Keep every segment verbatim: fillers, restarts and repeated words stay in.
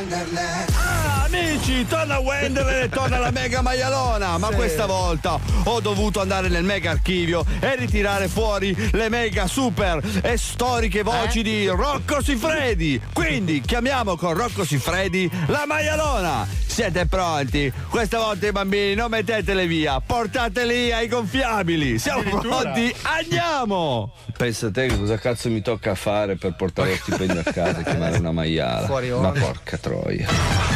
Wonderland. Ah, amici, torna Wonderland e torna la mega maialona. Ma Sì. questa volta ho dovuto andare nel mega archivio e ritirare fuori le mega super e storiche voci Eh? di Rocco Siffredi. Quindi chiamiamo con Rocco Siffredi la maialona. Siete pronti? Questa volta i bambini non mettetele via, portateli ai gonfiabili. Siamo pronti? Andiamo! Pensa te che cosa cazzo mi tocca fare per portare lo stipendio a casa e chiamare una maiala. Fuori Ma onda. porca troia.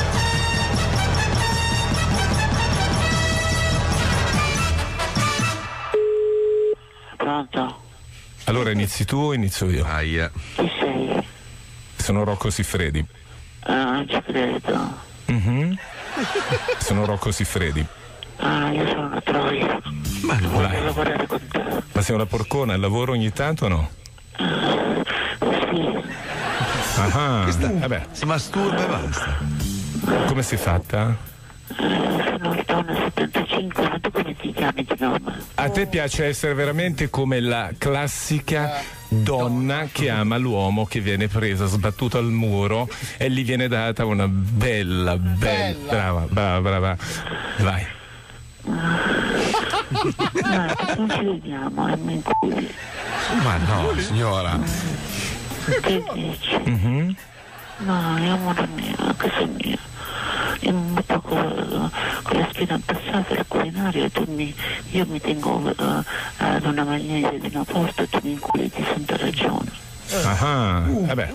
Pronto? Allora inizi tu o inizio io? Aia. Chi sei? Sono Rocco Siffredi. Ah, non ci credo. Mhm. Sono Rocco Siffredi. Ah, io sono una troia. Ma Voglio lavorare con te. Ma sei una porcona, al lavoro ogni tanto o no? Sì. Ah, vabbè. Si masturba e basta. Come sei fatta? Sono il donna settantacinque, ma tu come ti chiami di nome? A te piace essere veramente come la classica donna che ama l'uomo che viene presa, sbattuta al muro e gli viene data una bella, bella, brava, brava, brava. Vai. Ma non ci vediamo, e mi inculi. Ma no, signora. Che dici? Mhm. No, io amore mio, a casa mia. Io mi metto con, con la spina passata al culinario e tu mi, io mi tengo uh, ad una magnese di una porta e tu mi inculi di santa ragione. Ah, vabbè.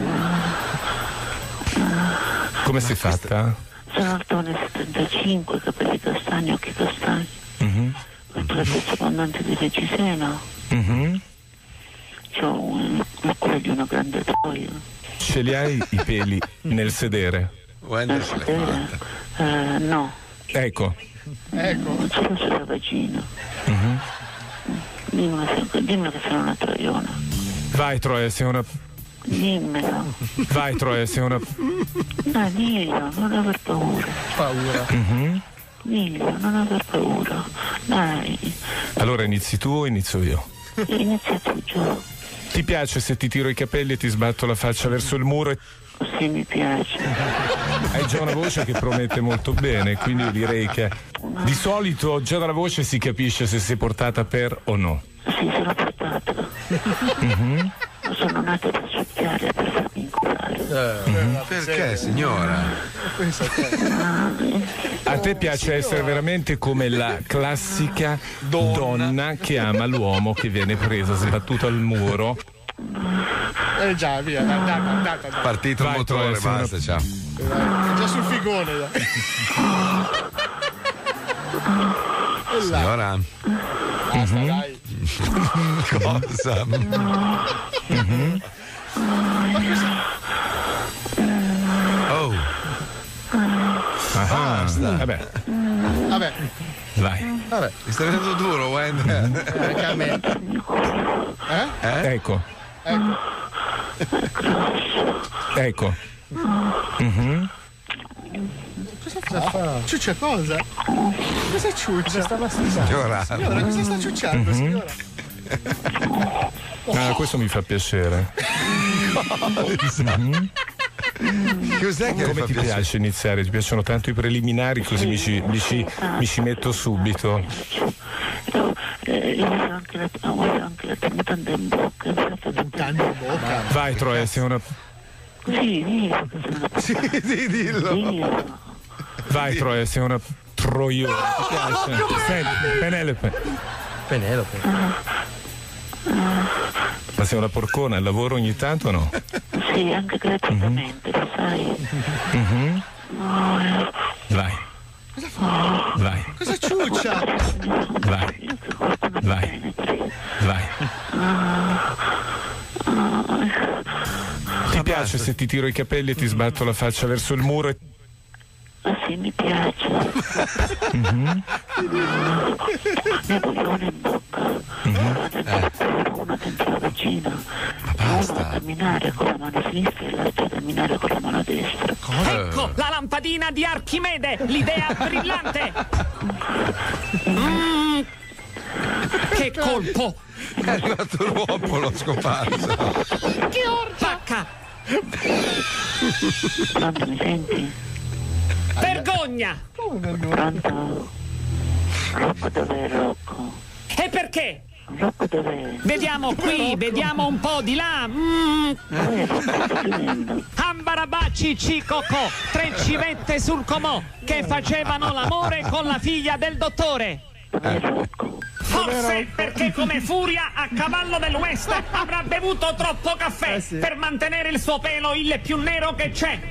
Come sei fatta? Sono altone settantacinque, capelli castagni, occhi castagni, Mhm. l'altezza abbondante di reggiseno. Mhm. C'ho un- il culo di una grande troia. Ce li hai i peli nel sedere? Wender Nel se l'è sedere? fatta. Eh, no, Ecco. ecco. Ce l'ho sulla vagina. Mhm. Dimmi, se- dimmi che sono una troiona. Vai Troia, sei una. Dimmelo. Vai Troia, sei una. No, dillo, non aver paura. Paura. Mhm. Dillo, non aver paura. Dai, Allora inizi tu o inizio io? inizia tu, Gio. Ti piace se ti tiro i capelli e ti sbatto la faccia verso il muro? E... Così mi piace. Hai già una voce che promette molto bene, quindi io direi che di solito già dalla voce si capisce se sei portata per o no. Sì, sono portata. Mhm. Sono nata per succhiare e per farmi inculare. Perché, signora? A te piace essere veramente come la classica donna che ama l'uomo che viene presa, sbattuta al muro. Eh già, via, dai, dai, dai, dai, dai. Partito il Vai, motore, Troia, basta, ciao. È già sul figone. Dai. Signora. Basta, dai. Cosa? Mhm. Oh, Ah, vabbè, Vabbè, vai. vabbè. mi sta venendo duro, Wender. Anche a me. Eh? Eh? Ecco, Ecco. ecco. Mhm. Cosa fa? Ciuccia cosa? Cosa ciuccia? Sta Signora. Signora, cosa sta ciucciando, signora? Ah, questo mi fa piacere. Mhm. Cos'è che Come fa ti piacere? piace iniziare? Ti piacciono tanto i preliminari, così mi ci, mi ci- mi ci metto subito. Io, eh, io voglio anche la, voglio anche la mutanda in bocca. Mutanda in bocca? Vai Troia, sei una. Sì, dillo che sono una Sì, sì, dillo. Dillo. Vai Troia, sei una troiona. Ti piace? Senti, Penelope. Penelope. Ma sei una porcona, al lavoro ogni tanto o no? Sì, anche gratuitamente, lo sai. Mhm. Oh, eh, Vai. Vai, Cosa ciuccia? vai, io che corpo non Vai. penetri. vai. Ti piace se ti tiro i capelli e ti sbatto la faccia verso il muro? E... Ma sì, mi piace. Mhm. Ne voglio una in bocca, una dentro, una dentro la vagina, una a camminare con la mano sinistra e l'altra a camminare con la mano destra. Ecco la lampadina di Archimede, l'idea brillante. Mm, che colpo! È arrivato l'uomo, l'ho scomparso. Che orgia! Pacca! Pronto, mi senti? Vergogna! Pronto? Rocco, dov'è Rocco? E perché? Rocco, dov'è? Vediamo qui, vediamo un po' di là. Mm. Dov'è Rocco? Sto finendo. Ambarabacci Cicocò, tre civette sul comò che facevano l'amore con la figlia del dottore. Dov'è Rocco? Forse perché come Furia a cavallo del West avrà bevuto troppo caffè per mantenere il suo pelo il più nero che c'è.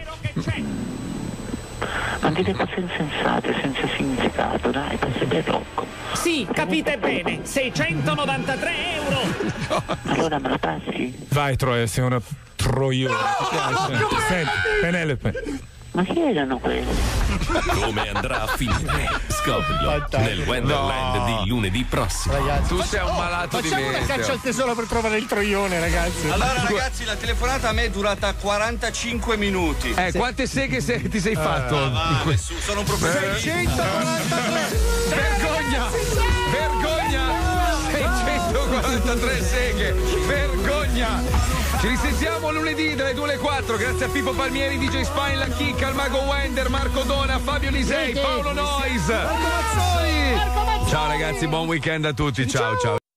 Ma dite cose insensate, senza significato, dai, passi per Rocco. Sì, capite bene, seicentonovantatré euro. Allora me la passi? Vai Troia, sei una troiona. Ti piace? Senti, Penelope. Ma chi erano quelli? Come andrà a finire? Scoprilo nel Wonderland No. di lunedì prossimo. Ragazzi, Tu sei un malato di facciamo una meteo. caccia al tesoro per trovare il troione, ragazzi. Allora ragazzi, la telefonata a me è durata quarantacinque minuti. Eh, quante seghe se- ti sei fatto? Ah, va, su, sono un professionista. centoquarantatré. Vergogna! Vergogna! seicentoquarantatré seghe! Vergogna! Ci risentiamo lunedì dalle due alle quattro. Grazie a Pippo Palmieri, D J Spine, La Chicca, al Mago Wender, Marco Dona, Fabio Lisei, Paolo Nois. Ciao ragazzi, buon weekend a tutti. Ciao ciao.